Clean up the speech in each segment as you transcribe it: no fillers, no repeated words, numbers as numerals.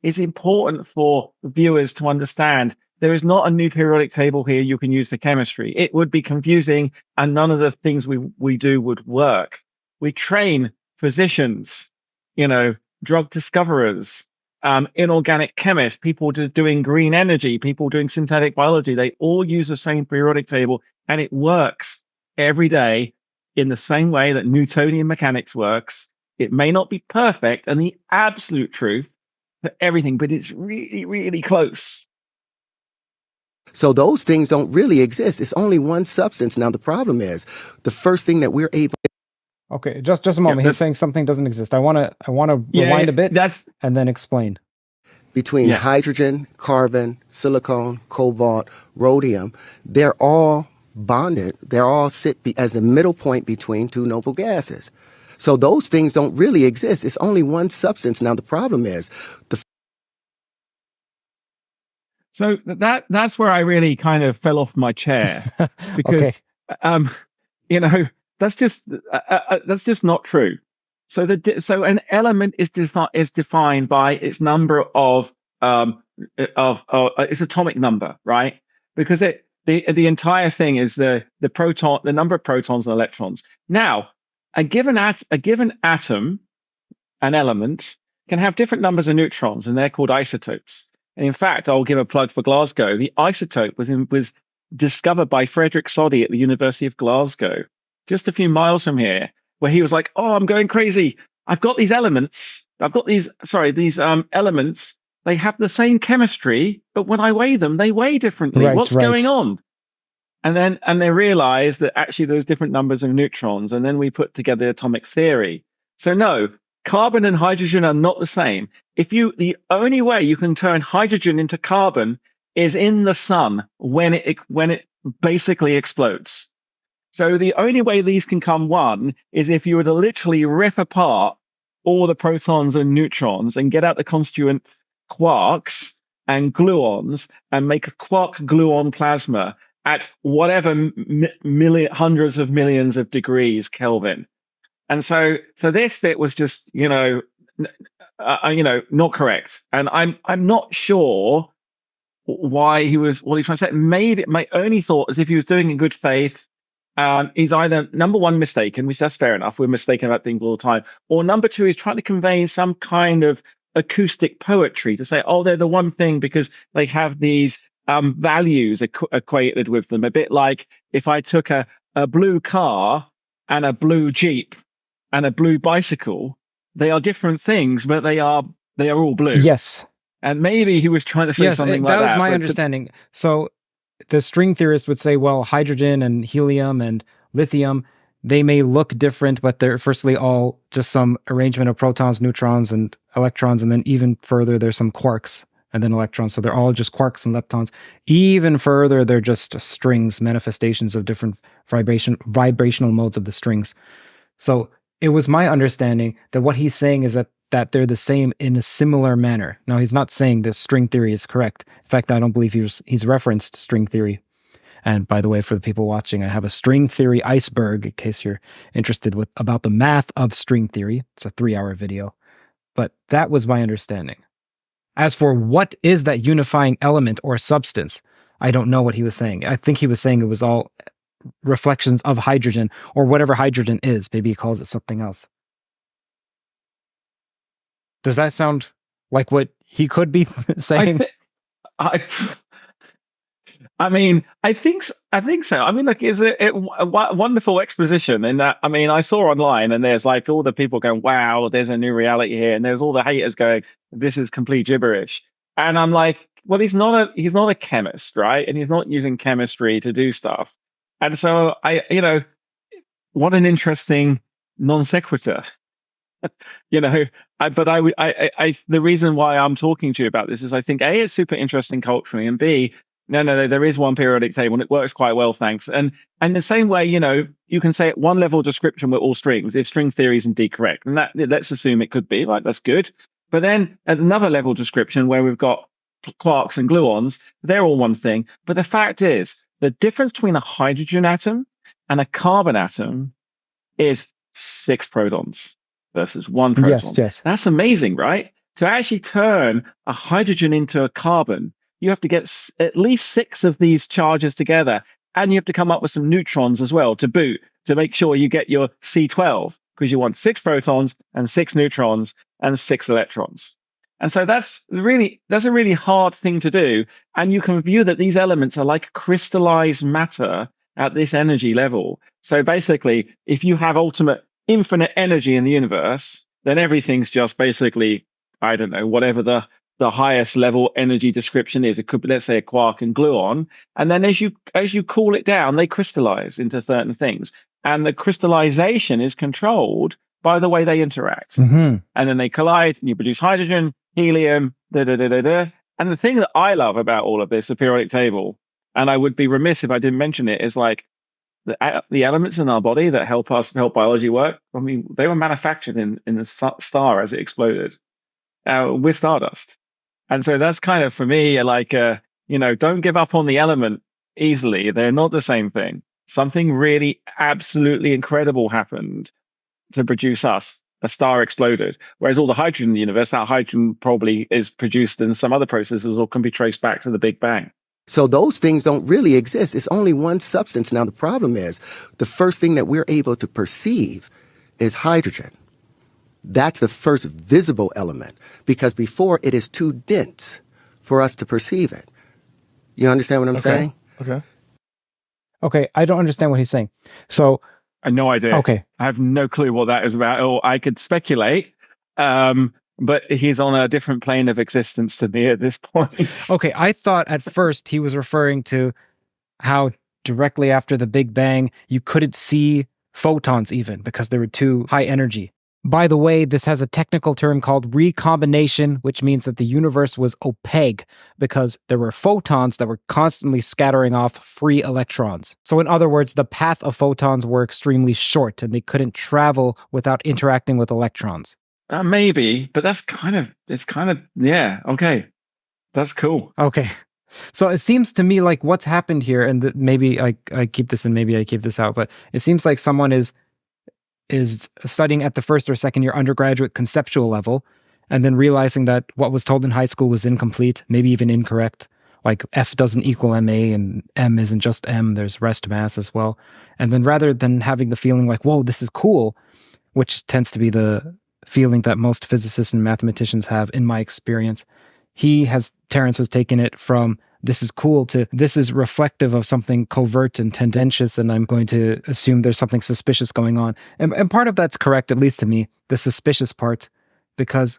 it's important for viewers to understand there is not a new periodic table here you can use the chemistry. It would be confusing and none of the things we do would work. We train physicians, drug discoverers, inorganic chemists, people doing green energy, people doing synthetic biology. They all use the same periodic table and it works every day in the same way that Newtonian mechanics works. It may not be perfect and the absolute truth for everything, but it's really, really close. So those things don't really exist. It's only one substance. Now, the problem is the first thing that we're able. Okay, just a moment. He's saying something doesn't exist. I want to rewind a bit and then explain. Between hydrogen, carbon, silicon, cobalt, rhodium, they're all bonded. They're all sit as the middle point between two noble gases. So those things don't really exist. It's only one substance. Now, the problem is So that's where I really kind of fell off my chair because, that's just not true. So an element is defined by its number of its atomic number, right? Because the entire thing is the number of protons and electrons. Now, a given atom, an element, can have different numbers of neutrons, and they're called isotopes. And in fact, I'll give a plug for Glasgow. The isotope was discovered by Frederick Soddy at the University of Glasgow, just a few miles from here, where he was like, "Oh, I'm going crazy. I've got these elements. These elements. They have the same chemistry, but when I weigh them, they weigh differently. What's going on?" And they realized that actually there's different numbers of neutrons. And then we put together the atomic theory. So no, carbon and hydrogen are not the same. The only way you can turn hydrogen into carbon is in the sun when it basically explodes. So the only way these can come one is if you were to literally rip apart all the protons and neutrons and get out the constituent quarks and gluons and make a quark gluon plasma at whatever hundreds of millions of degrees Kelvin. And so this bit was just, not correct. And I'm not sure what he's trying to say. Maybe my only thought is if he was doing it in good faith, he's either number one mistaken, which that's fair enough. We're mistaken about things all the time. Or number two, he's trying to convey some kind of acoustic poetry to say, oh, they're the one thing because they have these values equated with them. A bit like if I took a blue car and a blue Jeep and a blue bicycle, they are different things, but they are all blue. Yes. And maybe he was trying to say something like that. That was my understanding. So the string theorist would say, well, hydrogen and helium and lithium, they may look different, but they're firstly all just some arrangement of protons, neutrons, and electrons. And then even further, there's some quarks and then electrons. So they're all just quarks and leptons. Even further, they're just strings, manifestations of different vibrational modes of the strings. So it was my understanding that what he's saying is that they're the same in a similar manner. Now, he's not saying the string theory is correct. In fact, I don't believe he's referenced string theory. And by the way, for the people watching, I have a string theory iceberg in case you're interested about the math of string theory. It's a 3-hour video. But that was my understanding. As for what is that unifying element or substance, I don't know what he was saying. I think he was saying it was all reflections of hydrogen or whatever hydrogen is. Maybe he calls it something else. Does that sound like what he could be saying? I think so. I mean, look, it's a wonderful exposition in that. I mean, I saw online and there's like all the people going, wow, there's a new reality here. And there's all the haters going, this is complete gibberish. And I'm like, well, he's not a chemist, right? And he's not using chemistry to do stuff. And so what an interesting non sequitur. The reason why I'm talking to you about this is I think A, it's super interesting culturally, and B, no, there is one periodic table and it works quite well, thanks. And the same way, you can say at one level description we're all strings, if string theory is indeed correct. And that let's assume it could be, like, that's good. But then at another level description where we've got quarks and gluons, they're all one thing. But the fact is, the difference between a hydrogen atom and a carbon atom is 6 protons versus 1 proton. Yes. That's amazing, right? to actually turn a hydrogen into a carbon, you have to get at least 6 of these charges together. And you have to come up with some neutrons as well to boot, to make sure you get your C12, because you want 6 protons and 6 neutrons and 6 electrons. And so that's a really hard thing to do. And you can view that these elements are like crystallized matter at this energy level. So basically, if you have infinite energy in the universe, then everything's just basically, I don't know, whatever the highest level energy description is. It could be, let's say, a quark and gluon. And then as you cool it down, they crystallize into certain things. And the crystallization is controlled by the way they interact. Mm-hmm. And then they collide and you produce hydrogen, helium, And the thing that I love about all of this, the periodic table, and I would be remiss if I didn't mention it, is like the elements in our body that help biology work. I mean, they were manufactured in the star as it exploded. We're stardust. And so that's kind of, for me, like, don't give up on the element easily. They're not the same thing. Something really absolutely incredible happened to produce us. A star exploded. Whereas all the hydrogen in the universe, that hydrogen probably is produced in some other processes or can be traced back to the Big Bang. So those things don't really exist. It's only one substance. Now, the problem is the first thing that we're able to perceive is hydrogen. That's the first visible element, because before it is too dense for us to perceive it. You understand what I'm saying? Okay, I don't understand what he's saying. So I have no idea. Okay. I have no clue what that is about. Or I could speculate, but he's on a different plane of existence to me at this point. Okay, I thought at first he was referring to how directly after the Big Bang, you couldn't see photons even because they were too high energy. By the way, this has a technical term called recombination, which means that the universe was opaque because there were photons that were constantly scattering off free electrons. So in other words, the path of photons were extremely short and they couldn't travel without interacting with electrons. Maybe, but yeah, okay. That's cool. Okay. So it seems to me like what's happened here, and maybe I keep this and maybe I keep this out, but it seems like someone is studying at the first or second year undergraduate conceptual level and then realizing that what was told in high school was incomplete, maybe even incorrect. Like F doesn't equal MA and M isn't just M, there's rest mass as well. And then rather than having the feeling like, whoa, this is cool, which tends to be the feeling that most physicists and mathematicians have in my experience, Terence has taken it from this is cool to this is reflective of something covert and tendentious, and I'm going to assume there's something suspicious going on. And part of that's correct, at least to me, the suspicious part, because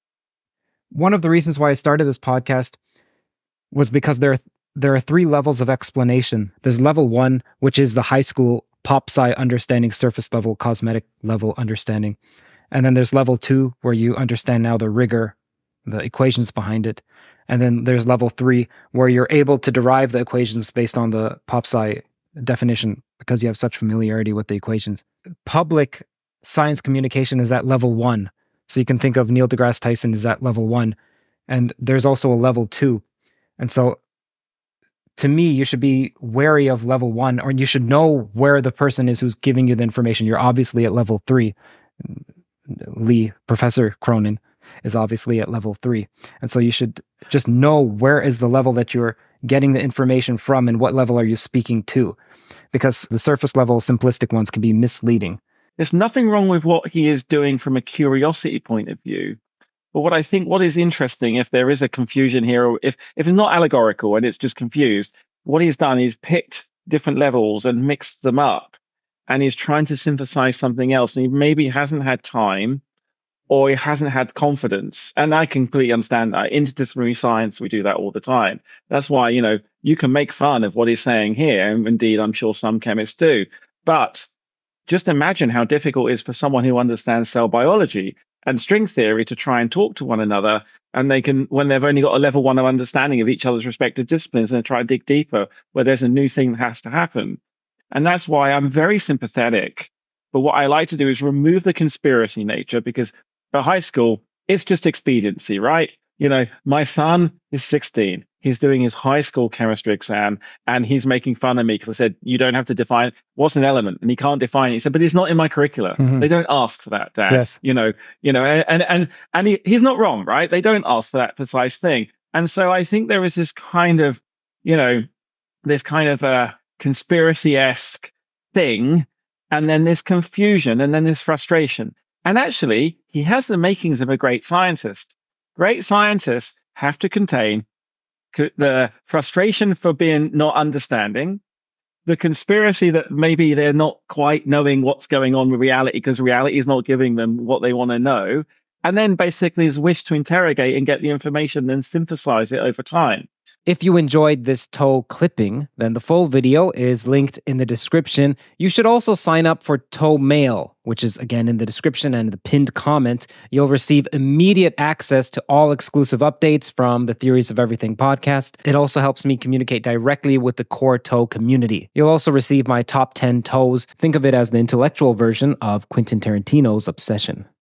one of the reasons why I started this podcast was because there are 3 levels of explanation. There's level 1, which is the high school pop sci understanding, surface level, cosmetic level understanding. And then there's level 2, where you understand now the rigor, the equations behind it. And then there's level 3, where you're able to derive the equations based on the pop sci definition because you have such familiarity with the equations. Public science communication is at level 1. So you can think of Neil deGrasse Tyson is at level 1. And there's also a level 2. And so to me, you should be wary of level 1, or you should know where the person is who's giving you the information. You're obviously at level 3. Professor Cronin is obviously at level 3. And so you should just know where is the level that you're getting the information from and what level are you speaking to. Because the surface level simplistic ones can be misleading. There's nothing wrong with what he is doing from a curiosity point of view. But what is interesting, if there is a confusion here, or if it's not allegorical and it's just confused, what he's done is picked different levels and mixed them up. And he's trying to synthesize something else. And he maybe hasn't had time, or he hasn't had confidence. And I completely understand that. Interdisciplinary science, we do that all the time. That's why, you can make fun of what he's saying here. And indeed, I'm sure some chemists do. But just imagine how difficult it is for someone who understands cell biology and string theory to try and talk to one another. And they can, when they've only got a level 1 of understanding of each other's respective disciplines, and try to dig deeper where there's a new thing that has to happen. And that's why I'm very sympathetic. But what I like to do is remove the conspiracy nature, because at high school, it's just expediency, right? My son is 16. he's doing his high school chemistry exam and he's making fun of me because I said, you don't have to define what's an element, and he can't define it. He said, but it's not in my curricula. They don't ask for that, Dad. Yes. And he's not wrong, right? They don't ask for that precise thing. And so I think there is this kind of, this kind of a conspiracy-esque thing, and then this confusion, and then this frustration. And actually, he has the makings of a great scientist. Great scientists have to contain the frustration for being not understanding, the conspiracy that maybe they're not quite knowing what's going on with reality because reality is not giving them what they want to know, and then basically his wish to interrogate and get the information, then synthesize it over time. If you enjoyed this TOE clipping, then the full video is linked in the description. You should also sign up for TOE Mail, which is again in the description and the pinned comment. You'll receive immediate access to all exclusive updates from the Theories of Everything podcast. It also helps me communicate directly with the core TOE community. You'll also receive my top 10 TOEs. Think of it as the intellectual version of Quentin Tarantino's Obsession.